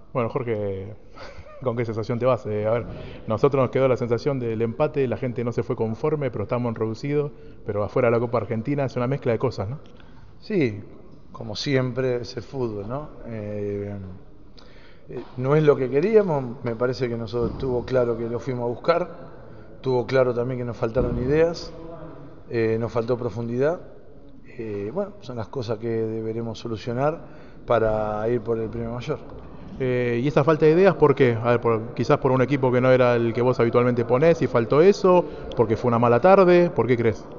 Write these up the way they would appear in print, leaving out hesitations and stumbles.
Bueno, Jorge, ¿con qué sensación te vas? A ver, nosotros nos quedó la sensación del empate, la gente no se fue conforme, pero estamos reducidos, pero afuera de la Copa Argentina es una mezcla de cosas, ¿no? Sí, como siempre es el fútbol, ¿no? No es lo que queríamos, me parece que nosotros estuvo claro que lo fuimos a buscar, tuvo claro también que nos faltaron ideas, nos faltó profundidad. Bueno, son las cosas que deberemos solucionar para ir por el premio mayor. ¿Y esa falta de ideas por qué? A ver, quizás por un equipo que no era el que vos habitualmente ponés y faltó eso, porque fue una mala tarde, ¿por qué crees?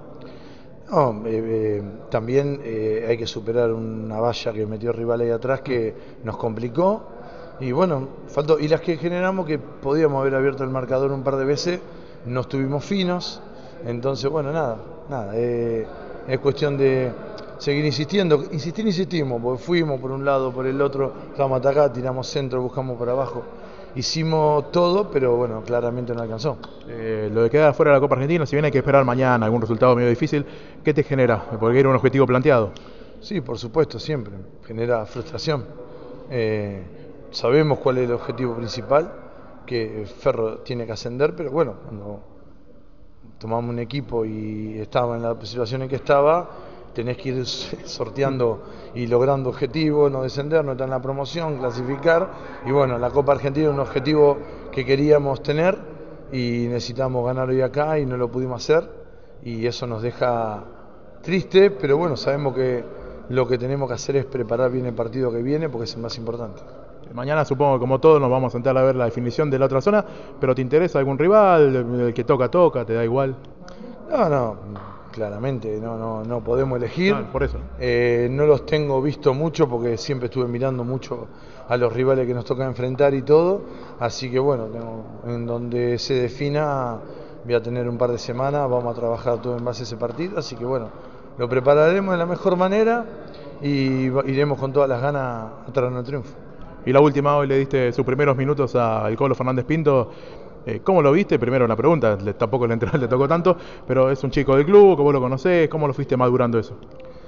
No, también hay que superar una valla que metió el rival ahí atrás que nos complicó. Y bueno, faltó. Y las que generamos que podíamos haber abierto el marcador un par de veces, no estuvimos finos. Entonces, bueno, nada. Es cuestión de seguir insistiendo. Insistimos, porque fuimos por un lado, por el otro, vamos a atacar, tiramos centro, buscamos por abajo. Hicimos todo, pero bueno, claramente no alcanzó. Lo de quedar fuera de la Copa Argentina, si bien hay que esperar mañana algún resultado medio difícil, ¿qué te genera? Porque era un objetivo planteado. Sí, por supuesto, siempre. Genera frustración. Eh, Sabemos cuál es el objetivo principal, que Ferro tiene que ascender, pero bueno, cuando tomamos un equipo y estaba en la situación en que estaba, tenés que ir sorteando y logrando objetivos, no descender, no estar en la promoción, clasificar. Y bueno, la Copa Argentina es un objetivo que queríamos tener y necesitamos ganar hoy acá y no lo pudimos hacer. Y eso nos deja triste, pero bueno, sabemos que lo que tenemos que hacer es preparar bien el partido que viene porque es el más importante. Mañana supongo que como todos nos vamos a sentar a ver la definición de la otra zona, pero ¿te interesa algún rival? El que toca, toca, te da igual. No, claramente no podemos elegir. Claro, por eso, ¿no? No los tengo visto mucho porque siempre estuve mirando mucho a los rivales que nos toca enfrentar y todo. Así que bueno, en donde se defina voy a tener un par de semanas, vamos a trabajar todo en base a ese partido. Así que bueno, lo prepararemos de la mejor manera y iremos con todas las ganas a traernos el triunfo. Y la última, hoy le diste sus primeros minutos al Colo Fernández Pinto. ¿Cómo lo viste? Primero una pregunta, tampoco el entrenador le tocó tanto, pero es un chico del club, que vos lo conocés, ¿cómo lo fuiste madurando eso?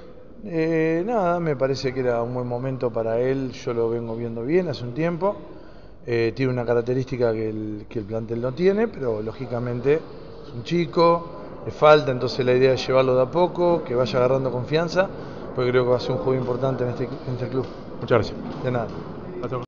Nada, me parece que era un buen momento para él, yo lo vengo viendo bien hace un tiempo. Tiene una característica que el plantel no tiene, pero lógicamente es un chico, le falta, entonces la idea es llevarlo de a poco, que vaya agarrando confianza, porque creo que va a ser un juego importante en este club. Muchas gracias. De nada. Gracias.